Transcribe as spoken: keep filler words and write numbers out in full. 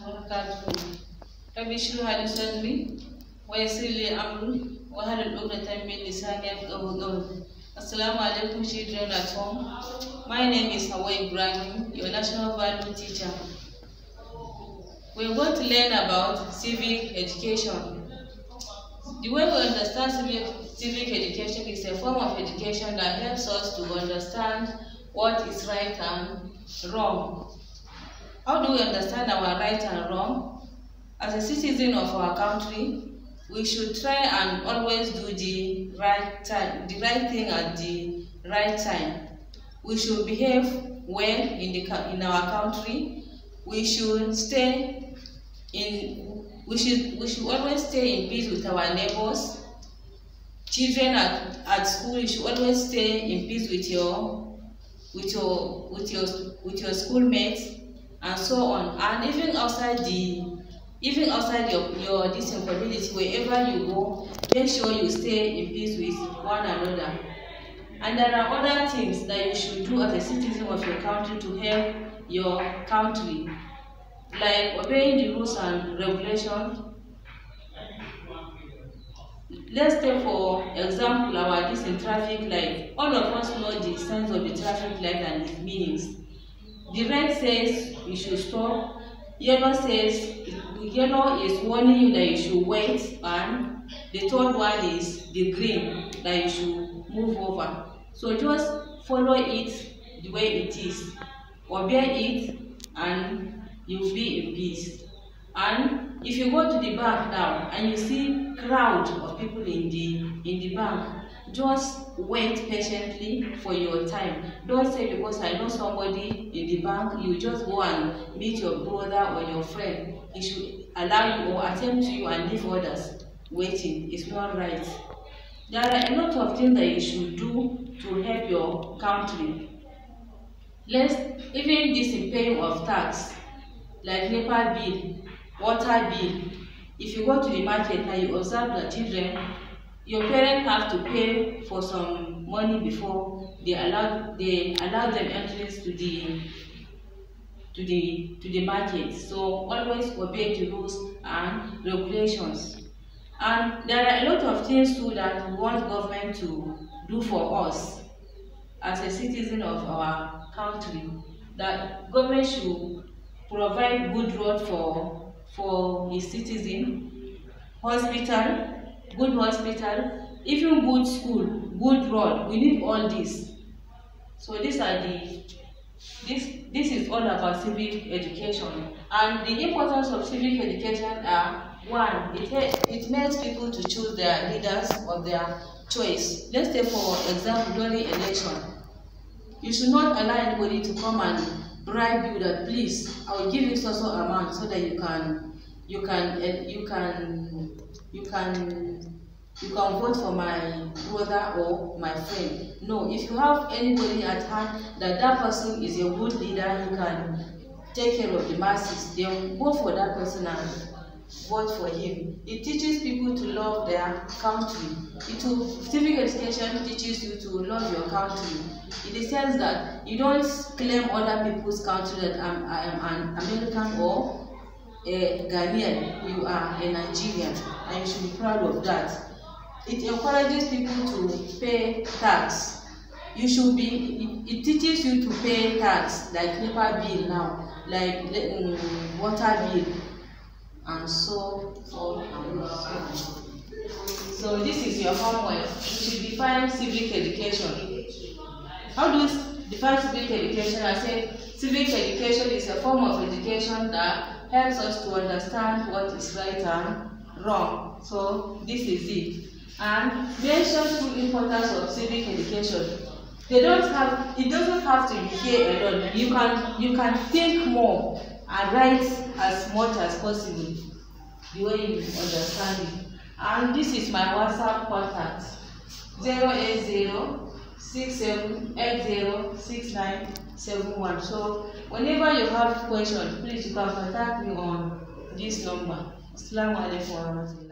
وبركاته. ربي اشرح لي صدري ويسر لي أمري واحلل عقدة من لساني يفقهوا قولي. Assalamu alaikum children at home. My name is Hawa Ibrahim, your national value teacher. We are going to learn about civic education. The way we understand civic, civic education is a form of education that helps us to understand what is right and wrong. How do we understand our right and wrong? As a citizen of our country, we should try and always do the right time, the right thing at the right time. We should behave well in the in our country. We should stay in. We should we should always stay in peace with our neighbors. Children at, at school, you should always stay in peace with your with your with your with your schoolmates and so on. And even outside the Even outside your, your this community, wherever you go, make sure you stay in peace with one another. And there are other things that you should do as a citizen of your country to help your country, like obeying the rules and regulations. Let's take for example our this in traffic light. All of us know the signs of the traffic light and its meanings. The red says you should stop. Yellow says yellow is warning you that you should wait, and the third one is the green that you should move over. So just follow it the way it is, obey it, and you'll be in peace. And if you go to the bank now and you see crowd of people in the in the bank, just wait patiently for your time. Don't say because I know somebody in the bank, you just go and meet your brother or your friend. He should allow you or attend to you and leave others waiting. It's not right. There are a lot of things that you should do to help your country. Let's even this in paying of tax, like NEPA bill, water bill. If you go to the market and you observe the children, your parents have to pay for some money before they allow they allow them entrance to the to the to the market. So always obey the rules and regulations. And there are a lot of things too that we want government to do for us as a citizen of our country. That government should provide good road for for its citizen, hospital, good hospital, even good school, good road. We need all this. So these are the this this is all about civic education. And the importance of civic education are: one, it it makes people to choose their leaders of their choice. Let's take for example during election. You should not allow anybody to come and bribe you that please I will give you so so amount so that you can you can you can you can you can vote for my brother or my friend. No, if you have anybody at hand that that person is a good leader, you can take care of the masses, then go for that person and vote for him. It teaches people to love their country. It will, civic education teaches you to love your country in the sense that you don't claim other people's country that I'm, I am an American or a Ghanaian. You are a Nigerian and you should be proud of that. It encourages people to pay tax. You should be, it, it teaches you to pay tax, like NEPA bill now, like um, water bill, and so on and so on. So this is your homework. You should define civic education. How do you define civic education? I said civic education is a form of education that helps us to understand what is right and wrong. So this is it. And mention the importance of civic education. They don't have it doesn't have to be here alone. You can you can think more and write as much as possible the way you understand it. And this is my WhatsApp contact: zero eight zero six seven eight zero six nine seven one. So whenever you have questions, please you can contact me on this number. Assalamu alaikum warahmatullahi.